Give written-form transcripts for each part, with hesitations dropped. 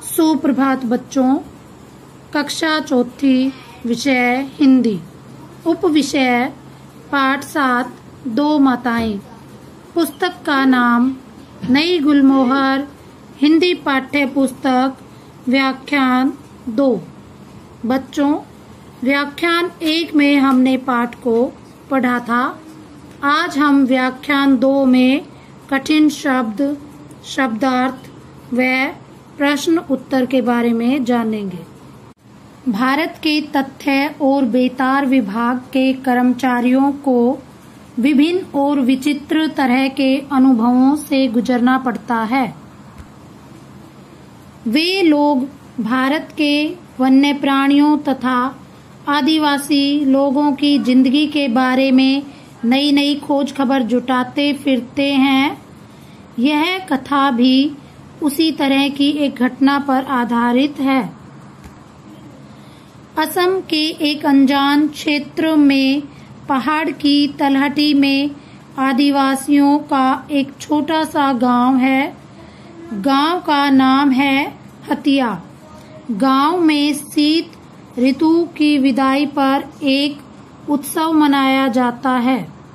सुप्रभात बच्चों। कक्षा चौथी, विषय हिंदी, उप विषय पाठ 7 दो माताएं। पुस्तक का नाम नई गुलमोहर, हिंदी पाठ्य पुस्तक, व्याख्यान 2। बच्चों, व्याख्यान 1 में हमने पाठ को पढ़ा था। आज हम व्याख्यान 2 में कठिन शब्द, शब्दार्थ व प्रश्न उत्तर के बारे में जानेंगे। भारत के तथ्य और बेतार विभाग के कर्मचारियों को विभिन्न और विचित्र तरह के अनुभवों से गुजरना पड़ता है। वे लोग भारत के वन्य प्राणियों तथा आदिवासी लोगों की जिंदगी के बारे में नई नई खोज खबर जुटाते फिरते हैं। यह कथा भी उसी तरह की एक घटना पर आधारित है। असम के एक अनजान क्षेत्र में पहाड़ की तलहटी में आदिवासियों का एक छोटा सा गांव है। गांव का नाम है हतिया। गांव में शीत ऋतु की विदाई पर एक उत्सव मनाया जाता है।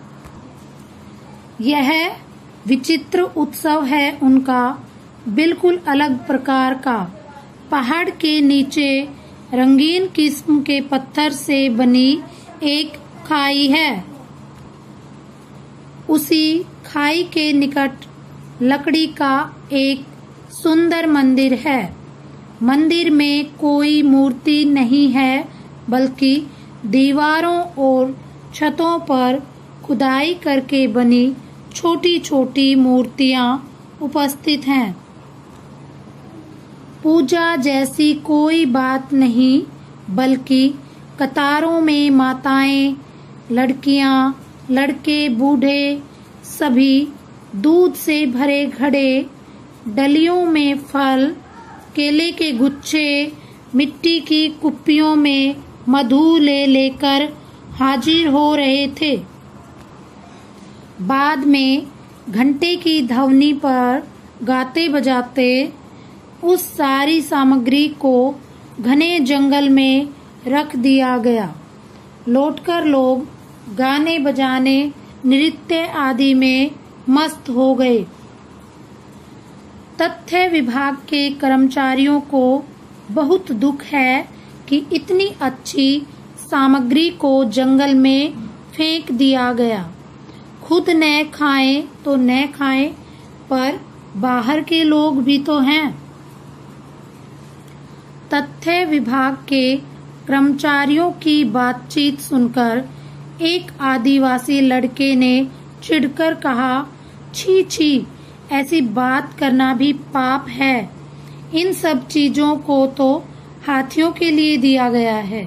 यह विचित्र उत्सव है उनका बिल्कुल अलग प्रकार का। पहाड़ के नीचे रंगीन किस्म के पत्थर से बनी एक खाई है। उसी खाई के निकट लकड़ी का एक सुंदर मंदिर है। मंदिर में कोई मूर्ति नहीं है, बल्कि दीवारों और छतों पर खुदाई करके बनी छोटी छोटी मूर्तियां उपस्थित हैं। पूजा जैसी कोई बात नहीं, बल्कि कतारों में माताएं, लड़कियां, लड़के, बूढ़े सभी दूध से भरे घड़े, डलियों में फल, केले के गुच्छे, मिट्टी की कुप्पियों में मधु ले लेकर हाजिर हो रहे थे। बाद में घंटे की ध्वनि पर गाते बजाते उस सारी सामग्री को घने जंगल में रख दिया गया। लौटकर लोग गाने बजाने, नृत्य आदि में मस्त हो गए। तथ्य विभाग के कर्मचारियों को बहुत दुख है कि इतनी अच्छी सामग्री को जंगल में फेंक दिया गया। खुद न खाएं तो न खाएं, पर बाहर के लोग भी तो हैं। तथ्य विभाग के कर्मचारियों की बातचीत सुनकर एक आदिवासी लड़के ने चिढ़कर कहा, छी छी, ऐसी बात करना भी पाप है। इन सब चीजों को तो हाथियों के लिए दिया गया है,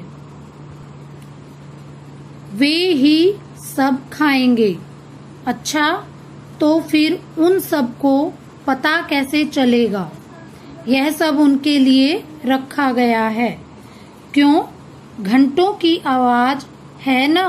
वे ही सब खाएंगे। अच्छा, तो फिर उन सबको पता कैसे चलेगा? यह सब उनके लिए रखा गया है। क्यों? घंटों की आवाज है ना?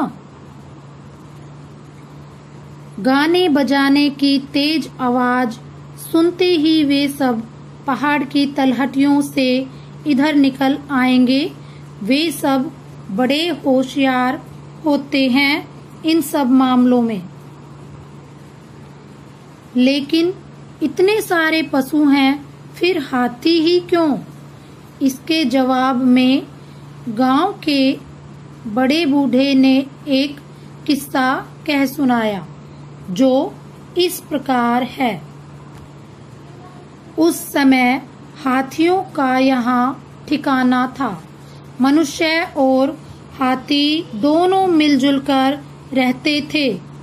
गाने बजाने की तेज आवाज सुनते ही वे सब पहाड़ की तलहटियों से इधर निकल आएंगे। वे सब बड़े होशियार होते हैं इन सब मामलों में। लेकिन इतने सारे पशु हैं, फिर हाथी ही क्यों? इसके जवाब में गांव के बड़े बूढ़े ने एक किस्सा कह सुनाया, जो इस प्रकार है। उस समय हाथियों का यहाँ ठिकाना था। मनुष्य और हाथी दोनों मिलजुल कर रहते थे।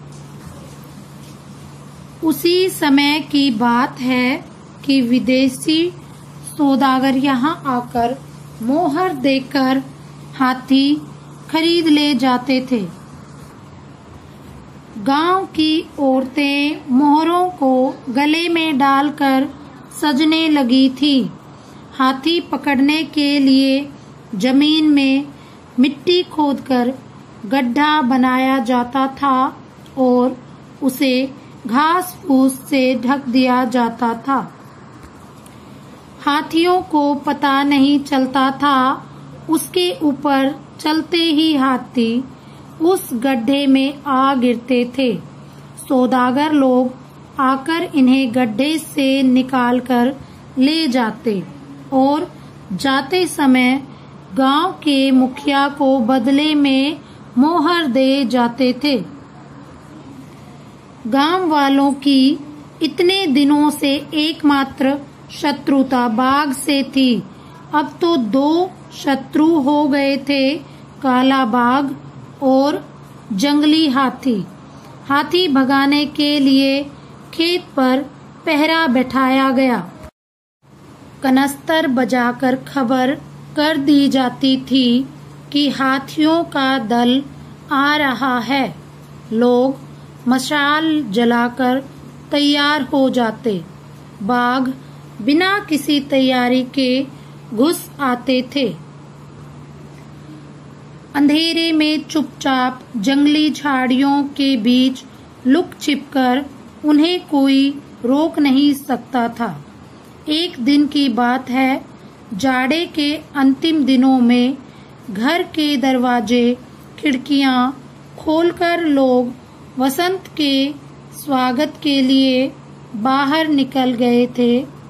उसी समय की बात है कि विदेशी सौदागर यहाँ आकर मोहर देकर हाथी खरीद ले जाते थे। गांव की औरतें मोहरों को गले में डालकर सजने लगी थी। हाथी पकड़ने के लिए जमीन में मिट्टी खोदकर गड्ढा बनाया जाता था और उसे घास फूस से ढक दिया जाता था। हाथियों को पता नहीं चलता था। उसके ऊपर चलते ही हाथी उस गड्ढे में आ गिरते थे। सौदागर लोग आकर इन्हें गड्ढे से निकालकर ले जाते और जाते समय गांव के मुखिया को बदले में मोहर दे जाते थे। गांव वालों की इतने दिनों से एकमात्र शत्रुता बाघ से थी। अब तो दो शत्रु हो गए थे, काला बाघ और जंगली हाथी। हाथी भगाने के लिए खेत पर पहरा बैठाया गया। कनस्तर बजाकर खबर कर दी जाती थी कि हाथियों का दल आ रहा है। लोग मशाल जलाकर तैयार हो जाते। बाघ बिना किसी तैयारी के घुस आते थे। अंधेरे में चुपचाप जंगली झाड़ियों के बीच लुक छिपकर उन्हें कोई रोक नहीं सकता था। एक दिन की बात है, जाड़े के अंतिम दिनों में घर के दरवाजे खिड़कियां खोलकर लोग वसंत के स्वागत के लिए बाहर निकल गए थे।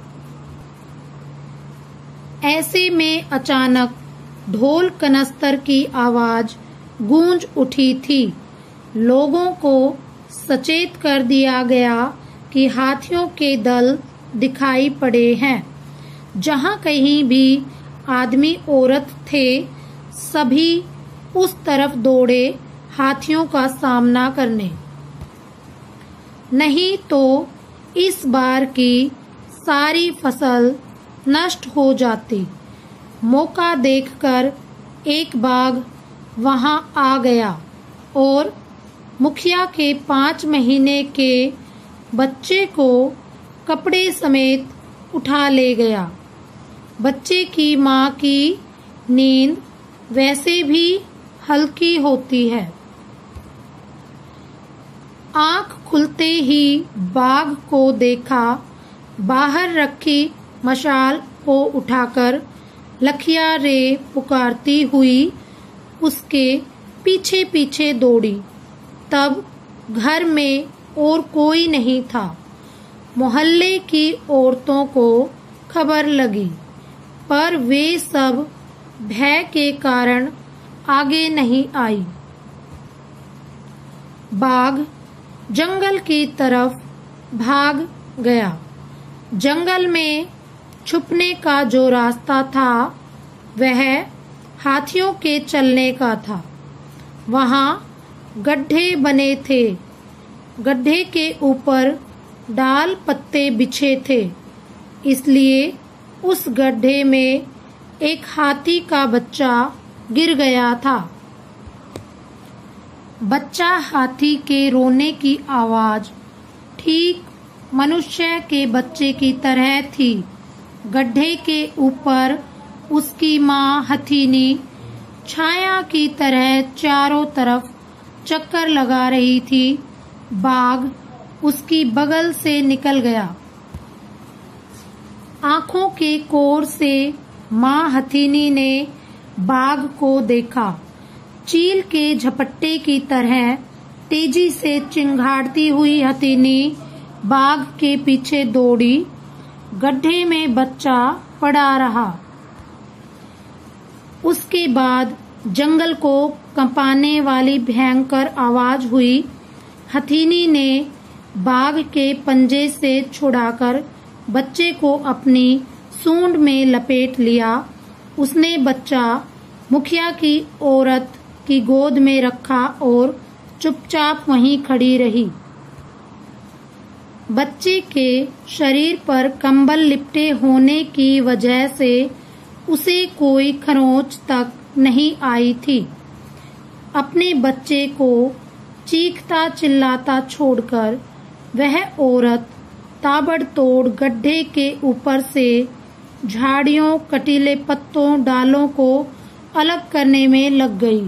ऐसे में अचानक ढोल कनस्तर की आवाज गूंज उठी थी। लोगों को सचेत कर दिया गया कि हाथियों के दल दिखाई पड़े हैं। जहां कहीं भी आदमी औरत थे, सभी उस तरफ दौड़े हाथियों का सामना करने। नहीं तो इस बार की सारी फसल नष्ट हो जाती। मौका देखकर एक बाघ वहां आ गया और मुखिया के 5 महीने के बच्चे को कपड़े समेत उठा ले गया। बच्चे की मां की नींद वैसे भी हल्की होती है। आंख खुलते ही बाघ को देखा। बाहर रखी मशाल को उठाकर लखिया रे पुकारती हुई उसके पीछे पीछे दौड़ी। तब घर में और कोई नहीं था। मोहल्ले की औरतों को खबर लगी, पर वे सब भय के कारण आगे नहीं आई। बाघ जंगल की तरफ भाग गया। जंगल में छुपने का जो रास्ता था वह हाथियों के चलने का था। वहां गड्ढे बने थे। गड्ढे के ऊपर डाल पत्ते बिछे थे, इसलिए उस गड्ढे में एक हाथी का बच्चा गिर गया था। बच्चा हाथी के रोने की आवाज ठीक मनुष्य के बच्चे की तरह थी। गड्ढे के ऊपर उसकी मां हथीनी छाया की तरह चारों तरफ चक्कर लगा रही थी। बाघ उसकी बगल से निकल गया। आंखों के कोर से मां हथीनी ने बाघ को देखा। चील के झपट्टे की तरह तेजी से चिंगाड़ती हुई हथीनी बाघ के पीछे दौड़ी। गड्ढे में बच्चा पड़ा रहा। उसके बाद जंगल को कंपाने वाली भयंकर आवाज हुई। हथीनी ने बाघ के पंजे से छुड़ाकर बच्चे को अपनी सूंड में लपेट लिया। उसने बच्चा मुखिया की औरत की गोद में रखा और चुपचाप वहीं खड़ी रही। बच्चे के शरीर पर कंबल लिपटे होने की वजह से उसे कोई खरोंच तक नहीं आई थी। अपने बच्चे को चीखता चिल्लाता छोड़कर वह औरत ताबड़तोड़ गड्ढे के ऊपर से झाड़ियों, कटीले पत्तों, डालों को अलग करने में लग गई।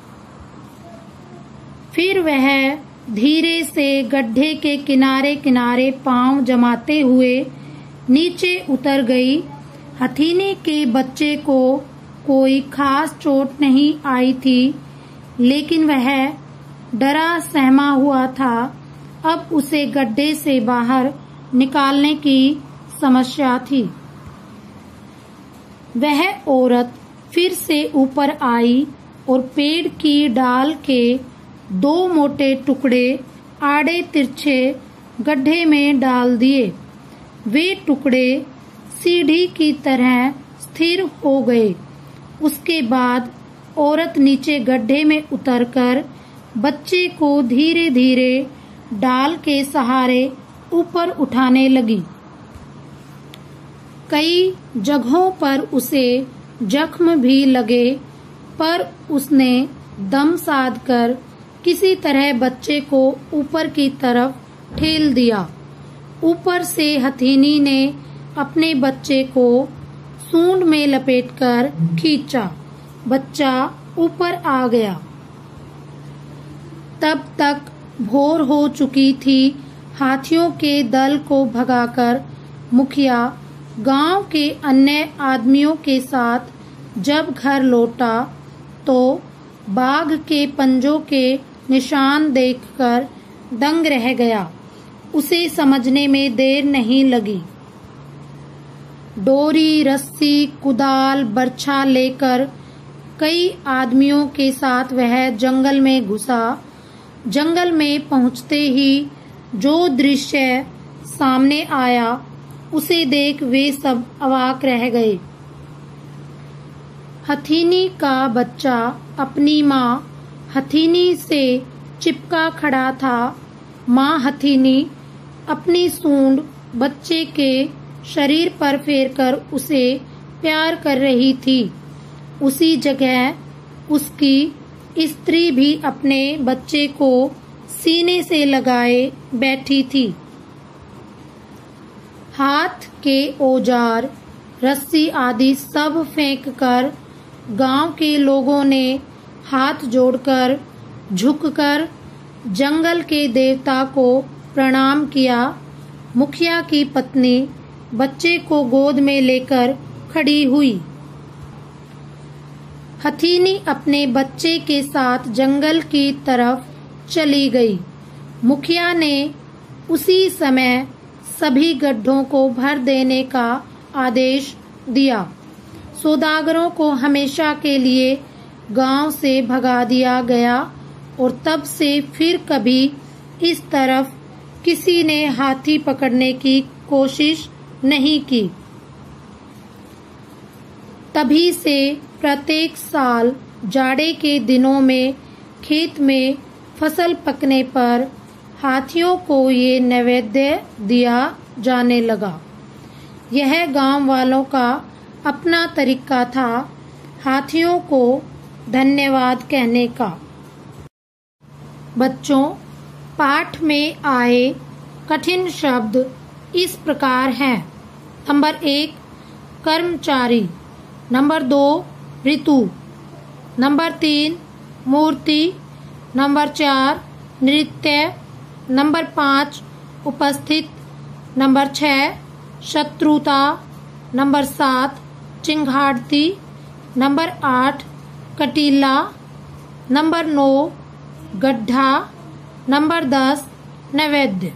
फिर वह धीरे से गड्ढे के किनारे किनारे पांव जमाते हुए नीचे उतर गई। हथीनी के बच्चे को कोई खास चोट नहीं आई थी, लेकिन वह डरा सहमा हुआ था। अब उसे गड्ढे से बाहर निकालने की समस्या थी। वह औरत फिर से ऊपर आई और पेड़ की डाल के 2 मोटे टुकड़े आड़े तिरछे गड्ढे में डाल दिए। वे टुकड़े सीढ़ी की तरह स्थिर हो गए। उसके बाद औरत नीचे गड्ढे में उतरकर बच्चे को धीरे धीरे डाल के सहारे ऊपर उठाने लगी। कई जगहों पर उसे जख्म भी लगे, पर उसने दम साध कर किसी तरह बच्चे को ऊपर की तरफ ठेल दिया। ऊपर से हथीनी ने अपने बच्चे को सूंड में लपेटकर खींचा। बच्चा ऊपर आ गया। तब तक भोर हो चुकी थी। हाथियों के दल को भगाकर मुखिया गांव के अन्य आदमियों के साथ जब घर लौटा तो बाघ के पंजों के निशान देखकर दंग रह गया। उसे समझने में देर नहीं लगी। डोरी, रस्सी, कुदाल, बर्छा लेकर कई आदमियों के साथ वह जंगल में घुसा। जंगल में पहुंचते ही जो दृश्य सामने आया उसे देख वे सब अवाक रह गए। हथीनी का बच्चा अपनी माँ हथीनी से चिपका खड़ा था। माँ हथीनी अपनी सूंड बच्चे के शरीर पर फेरकर उसे प्यार कर रही थी। उसी जगह उसकी स्त्री भी अपने बच्चे को सीने से लगाए बैठी थी। हाथ के औजार, रस्सी आदि सब फेंककर गांव के लोगों ने हाथ जोड़कर झुककर जंगल के देवता को प्रणाम किया। मुखिया की पत्नी बच्चे को गोद में लेकर खड़ी हुई। हथीनी अपने बच्चे के साथ जंगल की तरफ चली गई। मुखिया ने उसी समय सभी गड्ढों को भर देने का आदेश दिया। सौदागरों को हमेशा के लिए गांव से भगा दिया गया और तब से फिर कभी इस तरफ किसी ने हाथी पकड़ने की कोशिश नहीं की। तभी से प्रत्येक साल जाड़े के दिनों में खेत में फसल पकने पर हाथियों को ये नैवेद्य दिया जाने लगा। यह गांव वालों का अपना तरीका था हाथियों को धन्यवाद कहने का। बच्चों, पाठ में आए कठिन शब्द इस प्रकार हैं। नंबर 1 कर्मचारी, नंबर 2 ऋतु, नंबर 3 मूर्ति, नंबर 4 नृत्य, नंबर 5 उपस्थित, नंबर 6 शत्रुता, नंबर 7 चिंगाड़ती, नंबर 8 कटीला, नंबर 9 गड्ढा, नंबर 10 नैवेद्य।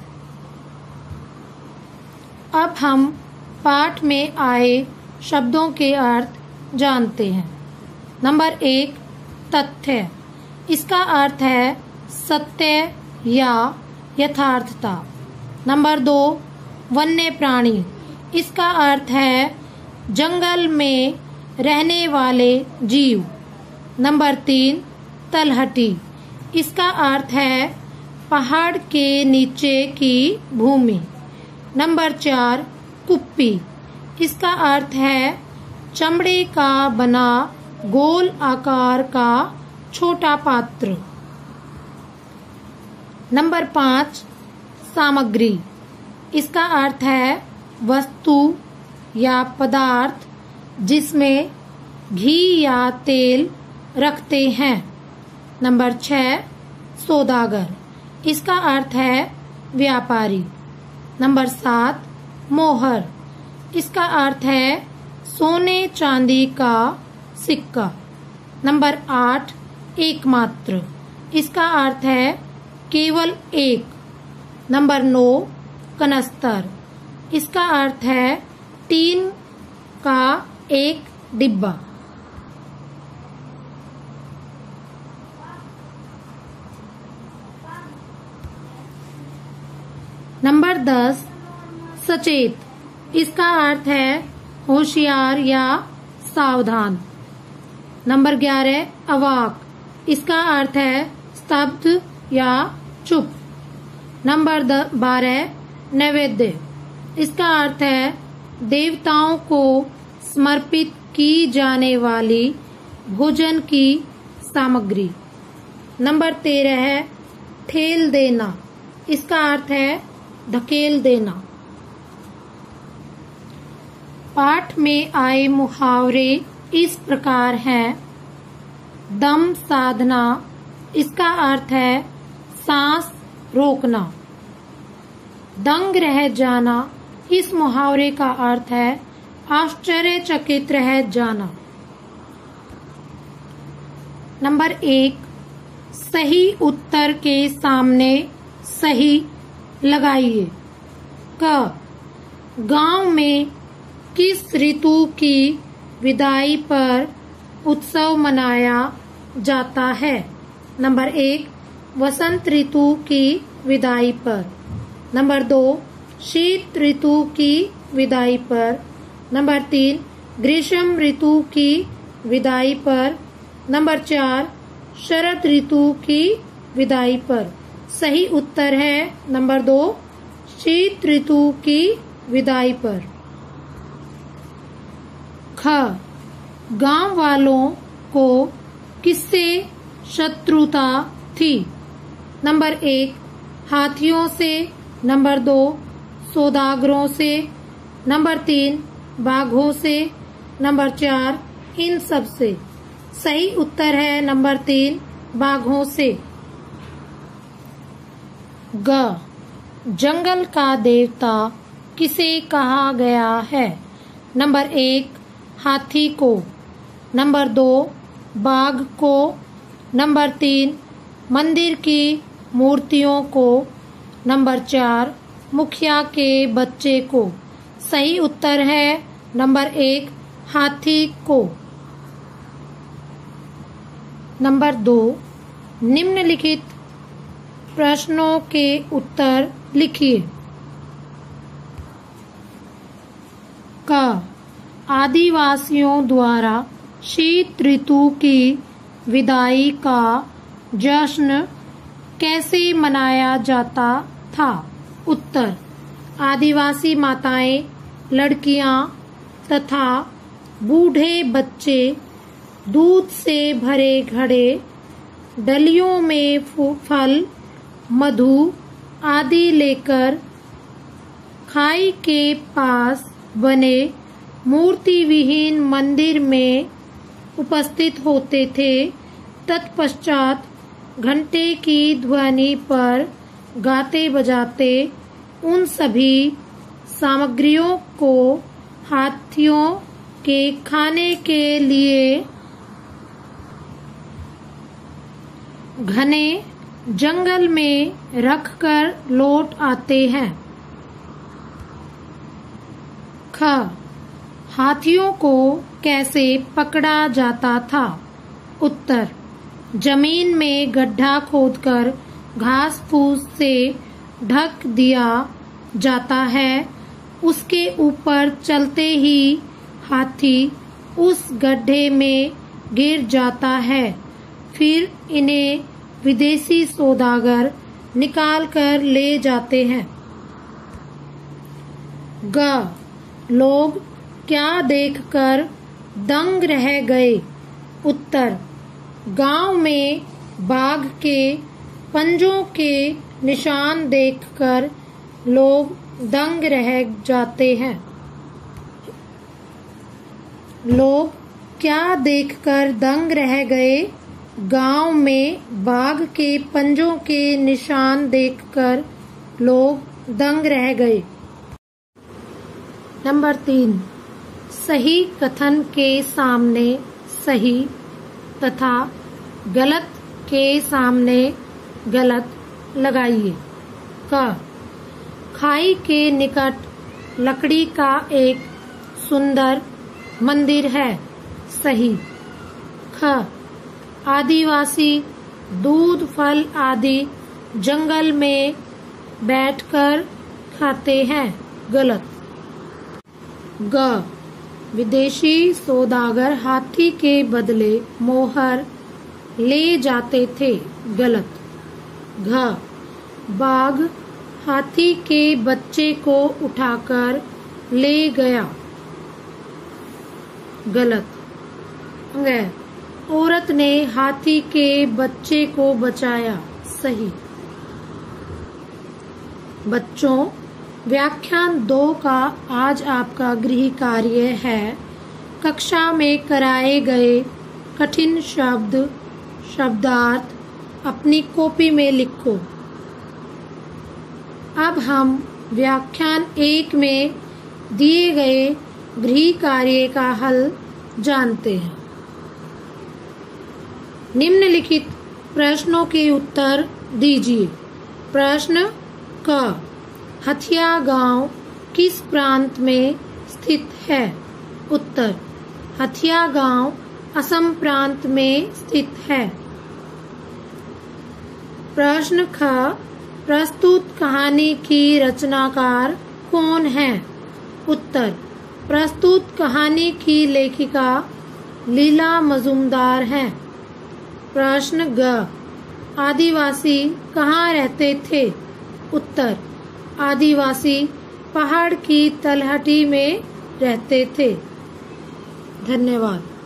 अब हम पाठ में आए शब्दों के अर्थ जानते हैं। नंबर 1 तथ्य, इसका अर्थ है सत्य या यथार्थता। नंबर 2 वन्य प्राणी, इसका अर्थ है जंगल में रहने वाले जीव। नंबर 3 तलहटी, इसका अर्थ है पहाड़ के नीचे की भूमि। नंबर 4 कुप्पी, इसका अर्थ है चमड़े का बना गोल आकार का छोटा पात्र। नंबर 5 सामग्री, इसका अर्थ है वस्तु या पदार्थ जिसमें घी या तेल रखते हैं। नंबर 6 सौदागर, इसका अर्थ है व्यापारी। नंबर 7 मोहर, इसका अर्थ है सोने चांदी का सिक्का। नंबर 8 एकमात्र, इसका अर्थ है केवल एक। नंबर 9 कनस्तर, इसका अर्थ है टीन का एक डिब्बा। नंबर 10 सचेत, इसका अर्थ है होशियार या सावधान। नंबर 11 अवाक, इसका अर्थ है स्तब्ध या चुप। नंबर 12 नैवेद्य, इसका अर्थ है देवताओं को समर्पित की जाने वाली भोजन की सामग्री। नंबर 13 है ठेल देना, इसका अर्थ है धकेल देना। पाठ में आए मुहावरे इस प्रकार हैं। दम साधना, इसका अर्थ है सांस रोकना। दंग रह जाना, इस मुहावरे का अर्थ है आश्चर्यचकित रह जाना। नंबर 1 सही उत्तर के सामने सही लगाइए। क गांव में किस ऋतु की विदाई पर उत्सव मनाया जाता है? नंबर 1 वसंत ऋतु की विदाई पर। नंबर 2 शीत ऋतु की विदाई पर। नंबर 3 ग्रीष्म ऋतु की विदाई पर। नंबर 4 शरद ऋतु की विदाई पर। सही उत्तर है नंबर 2 शीत ऋतु की विदाई पर। ख गांव वालों को किससे शत्रुता थी? नंबर 1 हाथियों से। नंबर 2 सौदागरों से। नंबर 3 बाघों से। नंबर 4 इन सब से। सही उत्तर है नंबर 3 बाघों से। ग जंगल का देवता किसे कहा गया है? नंबर 1 हाथी को। नंबर 2 बाघ को। नंबर 3 मंदिर की मूर्तियों को। नंबर 4 मुखिया के बच्चे को। सही उत्तर है नंबर 1 हाथी को। नंबर 2 निम्नलिखित प्रश्नों के उत्तर लिखिए। क आदिवासियों द्वारा शीत ऋतु की विदाई का जश्न कैसे मनाया जाता था? उत्तर आदिवासी माताएं, लड़कियां तथा बूढ़े बच्चे दूध से भरे घड़े, डलियों में फल, मधु आदि लेकर खाई के पास बने मूर्ति विहीन मंदिर में उपस्थित होते थे। तत्पश्चात घंटे की ध्वनि पर गाते बजाते उन सभी सामग्रियों को हाथियों के खाने के लिए घने जंगल में रखकर लौट आते हैं। ख हाथियों को कैसे पकड़ा जाता था? उत्तर जमीन में गड्ढा खोदकर घास फूस से ढक दिया जाता है। उसके ऊपर चलते ही हाथी उस गड्ढे में गिर जाता है। फिर इन्हें विदेशी सौदागर निकाल कर ले जाते हैं। ग लोग क्या देखकर दंग रह गए? उत्तर गांव में बाघ के पंजों के निशान देखकर लोग दंग रह जाते हैं। लोग क्या देखकर दंग रह गए? गांव में बाघ के पंजों के निशान देखकर लोग दंग रह गए। नंबर 3 सही कथन के सामने सही तथा गलत के सामने गलत लगाइए। क खाई के निकट लकड़ी का एक सुंदर मंदिर है। सही। ख आदिवासी दूध फल आदि जंगल में बैठकर खाते हैं। गलत। ग विदेशी सौदागर हाथी के बदले मोहर ले जाते थे। गलत। घ बाघ हाथी के बच्चे को उठाकर ले गया। गलत। ग औरत ने हाथी के बच्चे को बचाया। सही। बच्चों, व्याख्यान 2 का आज आपका गृह कार्य है कक्षा में कराए गए कठिन शब्द शब्दार्थ अपनी कॉपी में लिखो। अब हम व्याख्यान 1 में दिए गए गृह कार्य का हल जानते हैं। निम्नलिखित प्रश्नों के उत्तर दीजिए। प्रश्न क हथिया गांव किस प्रांत में स्थित है? उत्तर हथिया गांव असम प्रांत में स्थित है। प्रश्न ख प्रस्तुत कहानी की रचनाकार कौन है? उत्तर प्रस्तुत कहानी की लेखिका लीला मजूमदार है। प्रश्न ग आदिवासी कहाँ रहते थे? उत्तर आदिवासी पहाड़ की तलहटी में रहते थे। धन्यवाद।